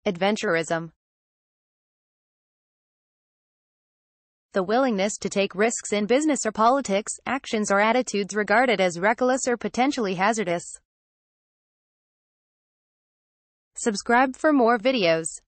Adventurism. The willingness to take risks in business or politics, actions or attitudes regarded as reckless or potentially hazardous. Subscribe for more videos.